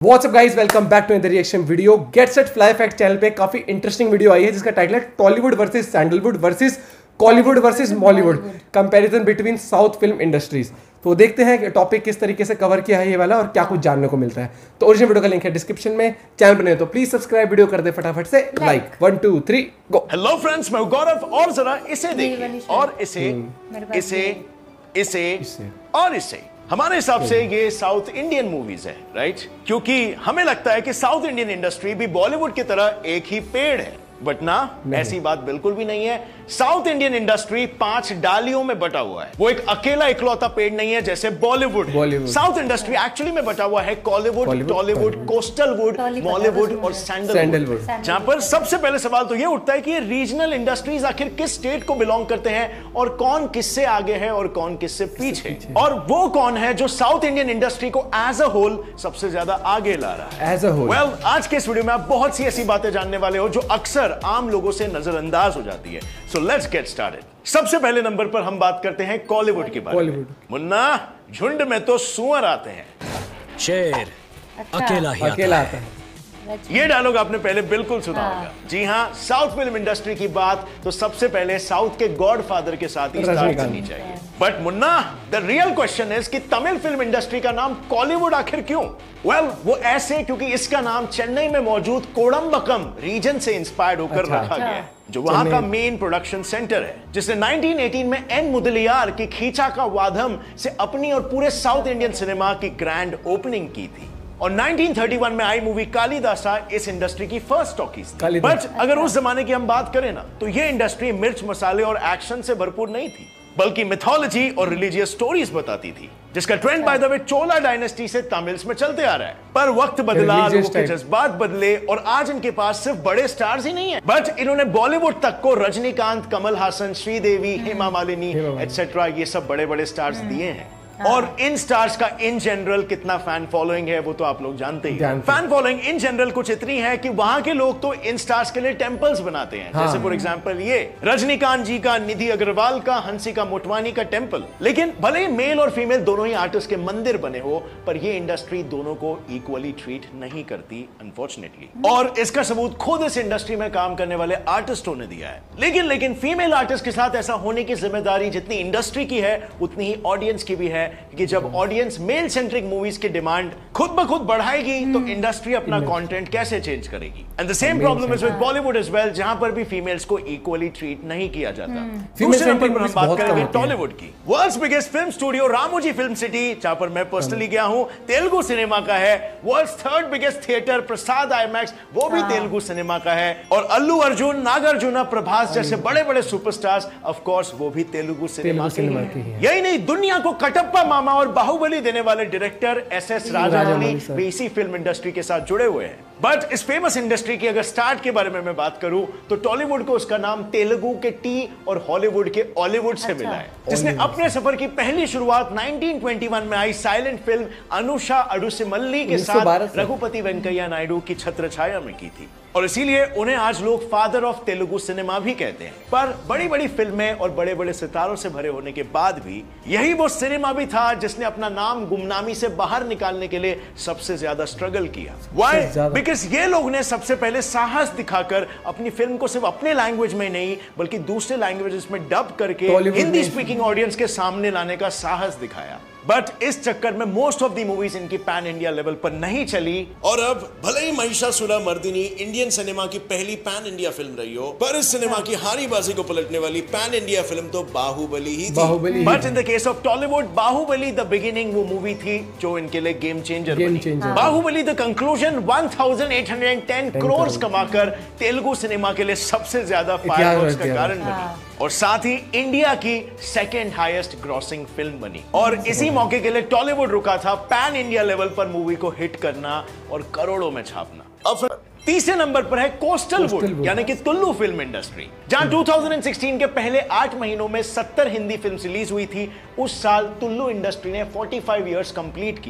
WhatsApp guys, welcome back to the reaction video. Get set fly fact channel पे काफी interesting video आई है जिसका टाइटल है Tollywood versus Sandalwood versus Kollywood versus Mollywood, comparison between south film industries. तो देखते हैं कि टॉपिक किस तरीके से कवर किया है ये वाला और क्या कुछ जानने को मिलता है। तो ओरिजिनल वीडियो का लिंक है डिस्क्रिप्शन में। चैनल बने तो प्लीज सब्सक्राइब, वीडियो कर दे फटाफट से लाइक। 1 2 3 गो। हेलो फ्रेंड्स, मैं गौरव और जरा इसे देखिए और इसे और इसे। हमारे हिसाब से ये साउथ इंडियन मूवीज है, राइट? क्योंकि हमें लगता है कि साउथ इंडियन इंडस्ट्री भी बॉलीवुड की तरह एक ही पेड़ है, बट ना, ऐसी बात बिल्कुल भी नहीं है। साउथ इंडियन इंडस्ट्री 5 डालियों में बटा हुआ है। वो एक अकेला इकलौता पेड़ नहीं है जैसे बॉलीवुड है। साउथ इंडस्ट्री एक्चुअली में बटा हुआ है कॉलीवुड, टॉलीवुड, कोस्टल वुड, मॉलीवुड और सैंडलवुड। जहां पर सबसे पहले सवाल तो ये उठता है कि ये रीजनल इंडस्ट्रीज आखिर किस स्टेट को बिलोंग करते हैं और कौन किससे आगे है और कौन किससे पीछे, और वो कौन है जो साउथ इंडियन इंडस्ट्री को एज अ होल सबसे ज्यादा आगे ला रहा है एज अ होल। वेल, आज के इस वीडियो में आप बहुत सी ऐसी बातें जानने वाले हो जो अक्सर आम लोगों से नजरअंदाज हो जाती है। So let's get started. सबसे पहले नंबर पर हम बात करते हैं कॉलीवुड के बारे में। मुन्ना, झुंड में तो सुअर आते हैं, शेर अकेला ही आता है। ये डायलॉग आपने पहले बिल्कुल सुना होगा। जी हाँ, साउथ फिल्म इंडस्ट्री की बात तो सबसे पहले साउथ के गॉडफादर के साथ ही स्टार्ट करनी चाहिए। But Munna, the real question is कि तमिल फिल्म इंडस्ट्री का नाम कॉलीवुड आखिर क्यों? वेल, वो ऐसे क्योंकि इसका नाम चेन्नई में मौजूद कोडम्बक्कम रीजन से इंस्पायर्ड होकर रखा गया है, जो वहां का मेन प्रोडक्शन सेंटर है, जिसने 1918 में एन मुदलियार की खींचा का वाधम से अपनी और पूरे साउथ इंडियन सिनेमा की ग्रैंड ओपनिंग की थी। और 1931 में आई मूवी कालिदासा इस इंडस्ट्री की फर्स्ट टॉकीज थी। बट अगर उस जमाने की हम बात करें ना, तो ये इंडस्ट्री मिर्च मसाले और एक्शन से भरपूर नहीं थी, बल्कि मिथोलॉजी और रिलीजियस स्टोरीज बताती थी, जिसका trend by the way Chola dynasty से तमिल्स में चलते आ रहा है। पर वक्त बदला, लोगों के जज्बात बदले और आज इनके पास सिर्फ बड़े स्टार्स ही नहीं है, बट इन्होंने बॉलीवुड तक को रजनीकांत, कमल हासन, श्रीदेवी, हेमा मालिनी एटसेट्रा ये सब बड़े बड़े स्टार्स दिए हैं। और इन स्टार्स का इन जनरल कितना फैन फॉलोइंग है वो तो आप लोग जानते ही हैं। फैन फॉलोइंग इन जनरल कुछ इतनी है कि वहां के लोग तो इन स्टार्स के लिए टेंपल्स बनाते हैं। जैसे फॉर एग्जांपल ये रजनीकांत जी का, निधि अग्रवाल का, हंसिका मोटवानी का टेंपल। लेकिन भले ही मेल और फीमेल दोनों ही आर्टिस्ट के मंदिर बने हो, पर ये इंडस्ट्री दोनों को इक्वली ट्रीट नहीं करती, अनफॉर्चुनेटली। और इसका सबूत खुद इस इंडस्ट्री में काम करने वाले आर्टिस्टों ने दिया है। लेकिन फीमेल आर्टिस्ट के साथ ऐसा होने की जिम्मेदारी जितनी इंडस्ट्री की है उतनी ही ऑडियंस की भी है, कि जब ऑडियंस मेल सेंट्रिक मूवीज की डिमांड खुद ब खुद बढ़ाएगी तो इंडस्ट्री अपना कंटेंट कैसे चेंज करेगी? And the same problem is with Bollywood as well, जहां पर भी फीमेल्स को इक्वली ट्रीट नहीं किया जाता। दूसरे नंबर पर हम बात करेंगे टॉलीवुड की। World's biggest film studio Ramoji film city, जहां पर मैं पर्सनली गया हूं, तेलुगु सिनेमा का है। World's third biggest theatre Prasad IMAX, वो भी तेलुगु सिनेमा का है। और अल्लू अर्जुन, नागार्जुन, प्रभास जैसे बड़े बड़े सुपरस्टार्स ऑफ कोर्स वो भी तेलुगु सिनेमा के हैं। यही नहीं, दुनिया को कटप्पा मामा और बाहुबली देने वाले डायरेक्टर एस राजामौली भी इसी फिल्म इंडस्ट्री के साथ जुड़े हुए हैं। बट इस फेमस इंडस्ट्री की अगर स्टार्ट के बारे में मैं बात करूं तो टॉलीवुड को उसका नाम तेलुगु के टी और हॉलीवुड के ऑलीवुड से मिला है, जिसने अपने सफर की पहली शुरुआत 1921 में आई साइलेंट फिल्म अनुषा अडुसिमल्ली के साथ रघुपति वेंकैया नायडू की छत्रछाया में की थी। और इसीलिए उन्हें आज लोग फादर ऑफ तेलुगु सिनेमा भी कहते हैं। पर बड़ी बड़ी फिल्में और बड़े बड़े सितारों से भरे होने के बाद भी यही वो सिनेमा भी था जिसने अपना नाम गुमनामी से बाहर निकालने के लिए सबसे ज्यादा स्ट्रगल किया। व्हाई? बिकॉज ये लोग ने सबसे पहले साहस दिखाकर अपनी फिल्म को सिर्फ अपने लैंग्वेज में नहीं बल्कि दूसरे लैंग्वेजेस में डब करके हिंदी स्पीकिंग ऑडियंस के सामने लाने का साहस दिखाया। बट इस चक्कर में मोस्ट ऑफ द मूवीज इनकी पैन इंडिया लेवल पर नहीं चली। और अब भले ही महिषासुरमर्दिनी इंडियन सिनेमा की पहली पैन इंडिया फिल्म रही हो, पर इस सिनेमा की हारी बाजी को पलटने वाली पैन इंडिया फिल्म तो बाहुबली ही थी। But in the case of Tollywood, Baahubali the beginning वो मूवी थी जो इनके लिए गेम चेंजर बनी। बाहुबली द कंक्लूजन 1810 करोड़ कमाकर तेलुगु सिनेमा के लिए सबसे ज्यादा फायरवर्क्स का कारण बनी और साथ ही इंडिया की सेकेंड हाईएस्ट ग्रॉसिंग फिल्म बनी। और इसी मौके के लिए टॉलीवुड रुका था पैन इंडिया लेवल पर मूवी को हिट करना और करोड़ों में छापना। अब तीसरे नंबर पर है कोस्टल वुड, यानी कि तुल्लू फिल्म इंडस्ट्री, जहां 2016 के पहले 8 महीनों में 70 हिंदी फिल्म रिलीज हुई थी। उस साल तुल्लू इंडस्ट्री ने 45 इयर्स कंप्लीट किए थे।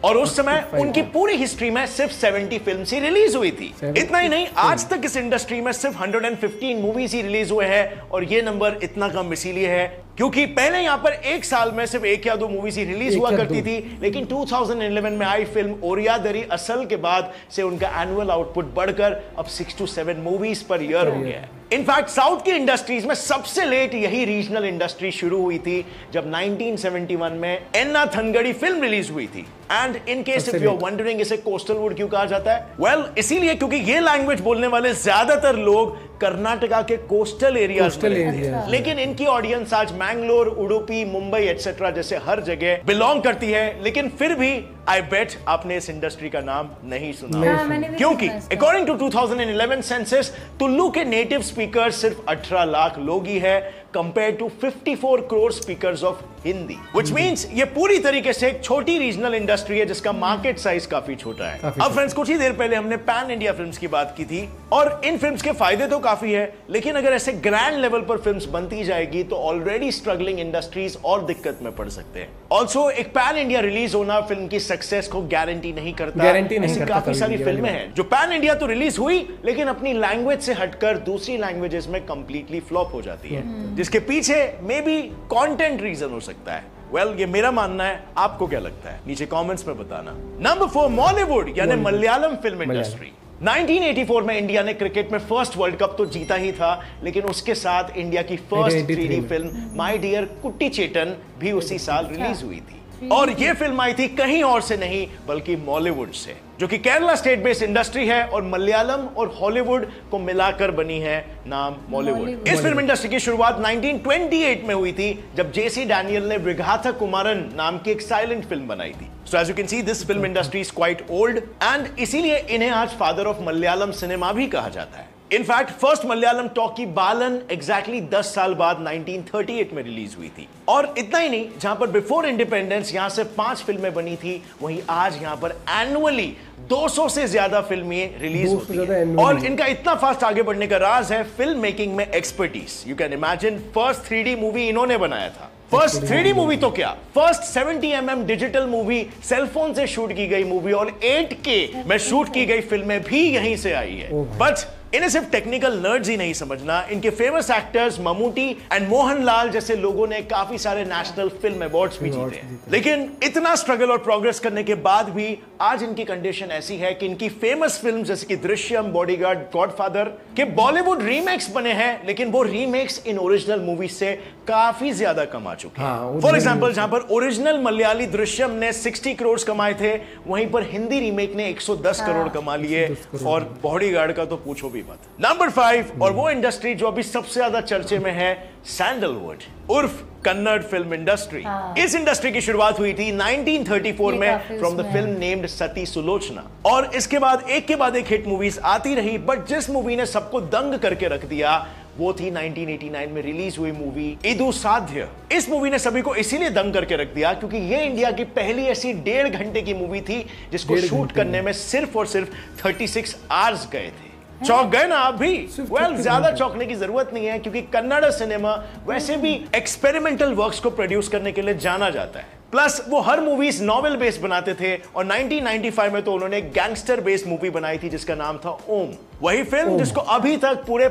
और उस समय उनकी पूरी हिस्ट्री में सिर्फ 70 फिल्म ही रिलीज हुई थी। इतना ही नहीं, आज तक इस इंडस्ट्री में सिर्फ 115 मूवीज ही रिलीज हुए हैं, और ये नंबर इतना कम इसीलिए है क्योंकि पहले यहां पर एक साल में सिर्फ 1 या 2 मूवीज ही रिलीज हुआ करती थी, लेकिन 2011 में आई फिल्म ओरियादरी असल के बाद से उनका एनुअल आउटपुट बढ़कर अब 6 to 7 मूवीज पर ईयर हो गया है। इनफैक्ट साउथ की इंडस्ट्रीज में सबसे लेट यही रीजनल इंडस्ट्री शुरू हुई थी जब 1971 में एन्ना थनगड़ी फिल्म रिलीज हुई थी। And in case if you are wondering इसे कोस्टल वुड क्यों कहा जाता है, वेल इसीलिए क्योंकि ये लैंग्वेज बोलने वाले ज्यादातर लोग कर्नाटका के कोस्टल एरियाज में रहते हैं, लेकिन इनकी ऑडियंस आज मैंगलोर, उडुपी, मुंबई एटसेट्रा जैसे हर जगह बिलोंग करती है। लेकिन फिर भी आई बेट आपने इस इंडस्ट्री का नाम नहीं सुना, क्योंकि अकॉर्डिंग टू 2011 सेंसस टुल्लू के नेटिव स्पीकर सिर्फ 18 लाख लोग ही है compare to 54 crore speakers of Hindi, which means ये पूरी तरीके से एक छोटी रीजनल इंडस्ट्री है जिसका मार्केट साइज काफी छोटा है। अब फ्रेंड्स, कुछ ही देर पहले हमने पैन इंडिया फिल्म्स की बात की थी, और इन फिल्म्स के फायदे तो काफी है, लेकिन अगर ऐसे ग्रैंड लेवल पर फिल्म्स बनती जाएगी तो ऑलरेडी स्ट्रगलिंग इंडस्ट्रीज और दिक्कत में पड़ सकते हैं। ऑल्सो एक पैन इंडिया रिलीज होना फिल्म की सक्सेस को गारंटी नहीं करता। ऐसी काफी सारी फिल्में हैं जो पैन इंडिया तो रिलीज हुई लेकिन अपनी लैंग्वेज से हटकर दूसरी लैंग्वेजेस में कंप्लीटली फ्लॉप हो जाती है, जिसके पीछे मे बी कंटेंट रीजन हो सकता है। वेल, ये मेरा मानना है, आपको क्या लगता है नीचे कमेंट्स में बताना। नंबर 4, मॉलीवुड यानी मलयालम फिल्म इंडस्ट्री। 1984 में इंडिया ने क्रिकेट में फर्स्ट वर्ल्ड कप तो जीता ही था, लेकिन उसके साथ इंडिया की first 3D film my dear कुट्टी चेटन भी उसी साल रिलीज हुई थी, और यह फिल्म आई थी कहीं और से नहीं बल्कि बॉलीवुड से, जो कि केरला स्टेट बेस्ड इंडस्ट्री है और मलयालम और हॉलीवुड को मिलाकर बनी है नाम बॉलीवुड। इस फिल्म इंडस्ट्री की शुरुआत 1928 में हुई थी जब जेसी डैनियल ने विघाथा कुमारन नाम की एक साइलेंट फिल्म बनाई थी। So as you can see, this film industry is quite old, and इसीलिए इन्हें आज फादर ऑफ मलयालम सिनेमा भी कहा जाता है। In fact first Malayalam talkie Balan exactly 10 साल बाद 1938 में रिलीज हुई थी। और इतना ही नहीं, जहां पर बिफोर इंडिपेंडेंस यहां से 5 फिल्में बनी थी, वहीं आज यहां पर एनुअली 200 से ज्यादा फिल्में रिलीज होती हैं। और इनका इतना फास्ट आगे बढ़ने का राज है फिल्म मेकिंग में expertise. You can imagine, first 3D movie इन्होंने बनाया था। फर्स्ट 3D मूवी तो क्या, first 70mm digital movie, cellphone से शूट की गई मूवी और 8K में शूट की गई फिल्में भी यहीं से आई है। बट इन्हें सिर्फ टेक्निकल नर्ड्स ही नहीं समझना, इनके famous actors Mammootty and Mohanlal जैसे लोगों ने काफी सारे नेशनल फिल्म अवार्ड्स भी जीते हैं। लेकिन इतना स्ट्रगल और प्रोग्रेस करने के बाद भी आज इनकी कंडीशन ऐसी है कि इनकी फेमस फिल्म जैसे कि दृश्यम, बॉडीगार्ड, गॉडफादर के बॉलीवुड रीमेक्स बने हैं, लेकिन वो रीमेक्स इन ओरिजिनल मूवीज से काफी ज्यादा कमा चुके हैं। फॉर एग्जाम्पल, जहां पर ओरिजिनल मलयाली दृश्यम ने 60 करोड़ कमाए थे, वहीं पर हिंदी रीमेक ने 110 करोड़ कमा लिए, और बॉडीगार्ड का तो पूछो भी मत। नंबर 5, और वो इंडस्ट्री जो अभी सबसे ज्यादा चर्चे में है, सैंडलवुड उर्फ कन्नड़ फिल्म इंडस्ट्री। इस इंडस्ट्री की शुरुआत हुई थी 1934 में from the film named Sati Sulochana, और इसके बाद एक हिट मूवीज आती रही, बट जिस मूवी ने सबको दंग करके रख दिया वो थी 1989 में रिलीज हुई मूवी इदु साध्य। इस मूवी ने सभी को इसीलिए दंग करके रख दिया क्योंकि ये इंडिया की पहली ऐसी 1.5 घंटे की मूवी थी जिसको शूट करने में सिर्फ और सिर्फ 36 आवर्स गए थे। चौंक गए ना आप भी? वेल, ज्यादा चौंकने की जरूरत नहीं है क्योंकि कन्नड़ सिनेमा वैसे भी एक्सपेरिमेंटल वर्क्स को प्रोड्यूस करने के लिए जाना जाता है। प्लस वो हर मूवीज नॉवेल बेस्ड बनाते थे, और 1995 में तो उन्होंने गैंगस्टर बेस्ड मूवी बनाई थी जिसका नाम था ओम। वही फिल्म जिसको अभी तक पूरे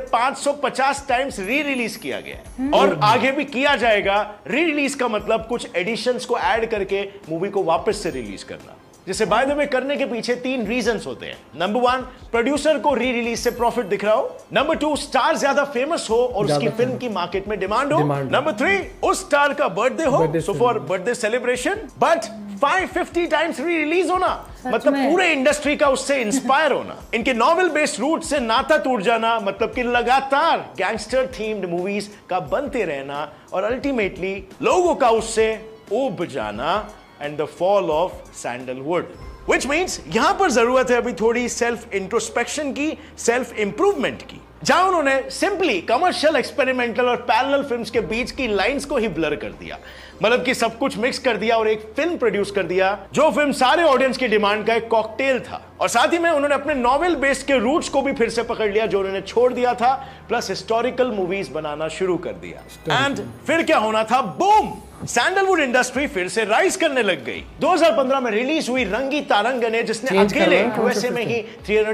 550 टाइम्स री रिलीज किया गया और आगे भी किया जाएगा। री रिलीज का मतलब कुछ एडिशंस को ऐड करके मूवी को वापस से रिलीज करना, जिसे बाय द वे करने के पीछे 3 रीजंस होते हैं। नंबर 1, प्रोड्यूसर को री रिलीज से प्रॉफिट दिख रहा हो। नंबर 2, स्टार ज्यादा फेमस हो और उसकी फिल्म की मार्केट में डिमांड हो। नंबर 3, उस स्टार का बर्थडे हो, so for birthday celebration. But 550 times re release होना मतलब पूरे इंडस्ट्री का उससे इंस्पायर होना। इनके नॉवेल बेस्ड रूट से नाता टूट जाना मतलब कि लगातार गैंगस्टर थीम्ड मूवीज का बनते रहना और अल्टीमेटली लोगों का उससे ऊब जाना and the fall of sandalwood, which means यहां पर जरूरत है अभी थोड़ी सेल्फ इंट्रोस्पेक्शन की, सेल्फ इंप्रूवमेंट की, जहां उन्होंने सिंपली कमर्शियल, एक्सपेरिमेंटल और पैरेलल फिल्म्स के बीच की लाइंस को ही ब्लर कर दिया। मतलब कि सब कुछ मिक्स कर दिया और एक फिल्म प्रोड्यूस कर दिया जो फिल्म सारे ऑडियंस की डिमांड का एक कॉकटेल था। और साथ ही में उन्होंने अपने नॉवेल बेस्ड के रूट्स को भी फिर से पकड़ लिया जो उन्होंने छोड़ दिया था, प्लस हिस्टोरिकल मूवीज बनाना शुरू कर दिया। एंड फिर क्या होना था? बूम! सैंडलवुड इंडस्ट्री फिर से राइज करने लग गई। 2015 में रिलीज हुई रंगी तारंगने, जिसने अकेले यूएसए में ही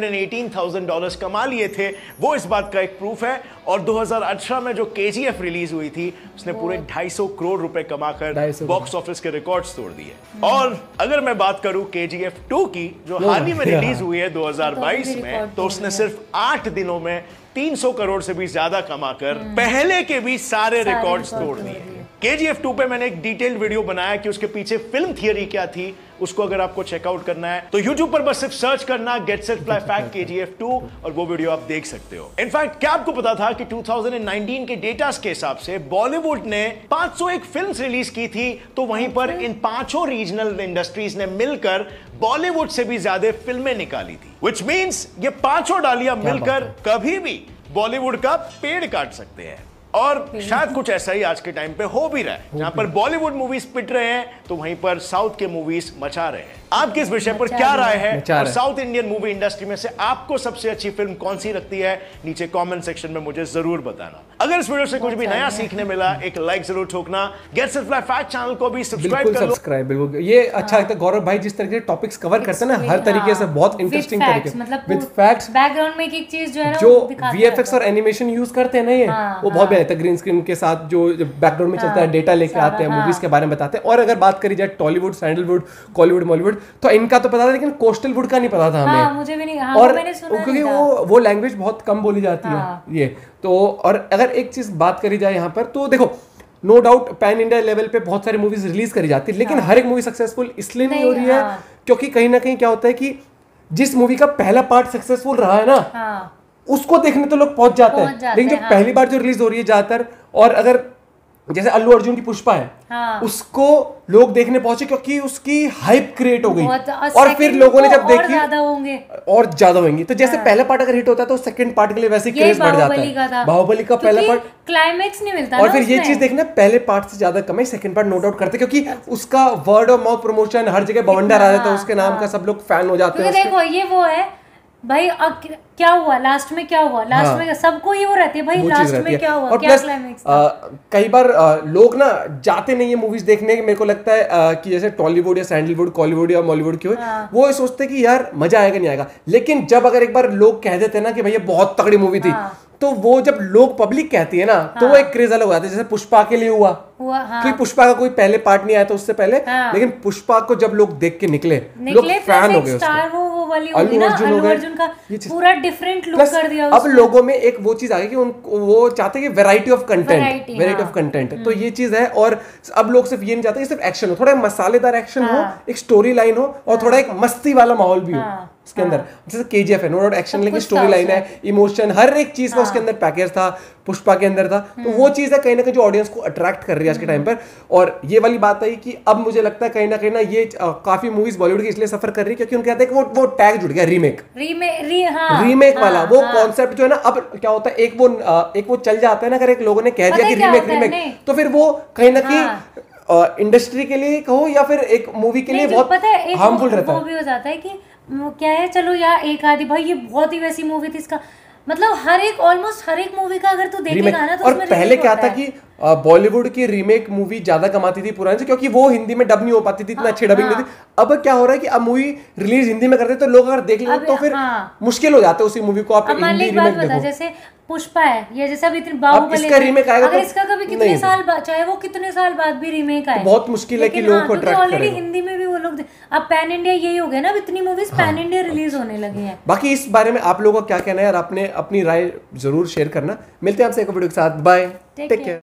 $318,000 कमा लिए थे, वो इस बात का एक प्रूफ है। और 2018 में जो केजीएफ रिलीज हुई थी, उसने पूरे 250 करोड़ रुपए कमाकर बॉक्स ऑफिस के रिकॉर्ड्स तोड़ दिए। और अगर मैं बात करूं केजीएफ 2 की, जो हाल ही में रिलीज हुई है 2022 में, तो उसने सिर्फ 8 दिनों में 300 करोड़ से भी ज्यादा कमाकर पहले के भी सारे रिकॉर्ड्स तोड़ दिए। केजीएफ 2 पे मैंने एक डिटेल्ड वीडियो बनाया कि उसके पीछे फिल्म थियरी क्या थी। उसको अगर आपको चेकआउट करना है तो YouTube पर बस सिर्फ सर्च करना get set fly fact KGF 2 और वो वीडियो आप देख सकते हो। इनफैक्ट क्या आपको पता था कि 2019 के डेटास के हिसाब से बॉलीवुड ने 501 फिल्म्स रिलीज की थी, तो वहीं पर इन 5 रीजनल इंडस्ट्रीज ने मिलकर बॉलीवुड से भी ज्यादा फिल्में निकाली थी। विच मीन्स ये 5 डालियां मिलकर कभी भी बॉलीवुड का पेड़ काट सकते हैं। और शायद कुछ ऐसा ही आज के टाइम पे हो भी रहा है, जहां पर बॉलीवुड मूवीज पिट रहे हैं तो वहीं पर साउथ के मूवीज मचा रहे हैं। आपकी इस विषय पर क्या राय है और साउथ इंडियन मूवी इंडस्ट्री में से आपको सबसे अच्छी फिल्म कौन सी लगती है? नीचे कमेंट सेक्शन में मुझे जरूर बताना। अगर इस वीडियो से कुछ भी नया सीखने मिला, एक लाइक जरूर ठोकना। Get set fly fact channel को भी सब्सक्राइब कर लो। बिल्कुल, ये अच्छा लगता है गौरव भाई जिस तरीके से टॉपिक्स कवर करते हैं ना, हर तरीके से बहुत इंटरेस्टिंग तरीके से, विद फैक्ट्स, बैकग्राउंड में एक चीज जो है ना, जो वीएफएक्स और एनिमेशन यूज करते हैं ना, ये वो बहुत बेहतर ग्रीन स्क्रीन के साथ जो बैकग्राउंड में चलता है, डेटा लेके आते हैं, मूवीज के बारे में बताते हैं। और अगर बात करी जाए टॉलीवुड, सैंडलवुड, कॉलीवुड, मॉलीवुड, तो इनका तो पता था, लेकिन कोस्टल वुड का नहीं पता था हमें। मुझे भी नहीं, और क्योंकि वो लैंग्वेज बहुत कम बोली जाती है ये तो। और अगर एक चीज बात करी जाए यहाँ पर, तो देखो no doubt pan India level पे बहुत सारी मूवीज रिलीज करी जाती है, लेकिन हर एक मूवी सक्सेसफुल इसलिए नहीं हो रही है क्योंकि कहीं ना कहीं क्या होता है कि जिस मूवी का पहला पार्ट सक्सेसफुल रहा है ना, उसको देखने तो लोग पहुंच जाते हैं, लेकिन जो पहली बार जो रिलीज हो रही है ज्यादातर, और अगर जैसे अल्लू अर्जुन की पुष्पा है, उसको लोग देखने पहुंचे क्योंकि उसकी हाइप क्रिएट हो गई, और फिर लोगों ने जब देखी और ज्यादा होंगे। तो जैसे पहला पार्ट अगर हिट होता है तो सेकंड पार्ट के लिए वैसे क्रेज बढ़ जाता है। बाहुबली का पहला पार्ट क्लाइमैक्स नहीं मिलता, और फिर ये चीज देखना, पहले पार्ट से ज्यादा कमाई सेकंड पार्ट नो डाउट करते, क्योंकि उसका वर्ड ऑफ माउथ प्रमोशन हर जगह बवंडर आ जाता है उसके नाम का, सब लोग फैन हो जाते हैं। देखो ये वो है भाई, क्या हुआ लास्ट में, क्या हुआ लास्ट में, सबको ये वो रहती है भाई, लास्ट में क्या हुआ, क्या क्लाइमैक्स था। कई बार लोग ना जाते नहीं है मूवीज देखने, मेरे को लगता है कि जैसे टॉलीवुड या सैंडलवुड, कॉलीवुड या मॉलीवुड की हो, वो सोचते कि यार मजा आएगा नहीं आएगा, लेकिन जब अगर एक बार लोग कह देते हैं ना कि भैया बहुत तगड़ी मूवी थी, तो वो जब लोग पब्लिक कहती है ना, तो वो एक क्रेज अलग हो जाता है। जैसे पुष्पा के लिए हुआ क्योंकि पुष्पा का कोई पहले पार्ट नहीं आया था उससे पहले, लेकिन पुष्पा को जब लोग देख के निकले लोग फैन हो गए उसके। अल्लू अर्जुन का पूरा डिफरेंट लुक कर दिया। अब लोगों में एक वो चीज आ गई कि वो चाहते हैं कि वैरायटी ऑफ कंटेंट, तो ये चीज है। और अब लोग सिर्फ ये नहीं चाहते सिर्फ एक्शन हो, थोड़ा मसालेदार एक्शन हो, एक स्टोरी लाइन हो, और थोड़ा एक मस्ती वाला माहौल भी हो उसके अंदर। जैसे केजीएफ है, नो डाउट एक्शन, लेकिन स्टोरी लाइन है, इमोशन, हर एक चीज का उसके अंदर पैकेज था, पुष्पा के अंदर था। तो वो चीज है कहीं ना कहीं जो ऑडियंस को अट्रैक्ट कर रही है आज के टाइम पर। और ये वाली बात आई कि अब मुझे लगता है कहीं ना ये काफी मूवीज बॉलीवुड की इसलिए सफर कर रही है क्योंकि उनके कहते हैं कि वो टैग जुड़ गया रीमेक वाला, वो कॉन्सेप्ट जो है ना। अब क्या होता है, एक वो चल जाता है ना, अगर एक लोगों ने कह दिया कि रीमेक, तो फिर वो कहीं ना कहीं इंडस्ट्री के लिए कहो या फिर एक मूवी के लिए बहुत हार्मफुल रहता है। वो भी हो जाता है कि क्या है, चलो यार एक आधी भाई ये बहुत ही वैसी मूवी थी, इसका मतलब ऑलमोस्ट हर एक मूवी का अगर तू देखेगा ना, तो और पहले क्या था कि बॉलीवुड की रीमेक मूवी ज्यादा कमाती थी पुराने से, क्योंकि वो हिंदी में डब नहीं हो पाती थी, इतना अच्छी डबिंग नहीं थी। अब क्या हो रहा है कि अब मूवी रिलीज हिंदी में करते तो लोग अगर देख लेते तो फिर मुश्किल हो जाता है उसी मूवी को आप हिंदी रीमेक देखो। जैसे पुष्पा है, ये जैसे अभी बाहुबली, इसका रीमेक आएगा अगर इसका कभी कितने साल बाद, चाहे वो कितने साल बाद भी रीमेक आए, बहुत मुश्किल है कि लोगों को अट्रैक्ट करेगा। ऑलरेडी हिंदी में भी वो लोग, अब पैन इंडिया यही हो गया ना, इतनी मूवीज पैन इंडिया रिलीज होने लगी हैं। बाकी इस बारे में आप लोगों का क्या कहना है यार, आपने अपनी राय जरूर शेयर करना। मिलते हैं आपसे एक वीडियो के साथ, बाय, टेक केयर।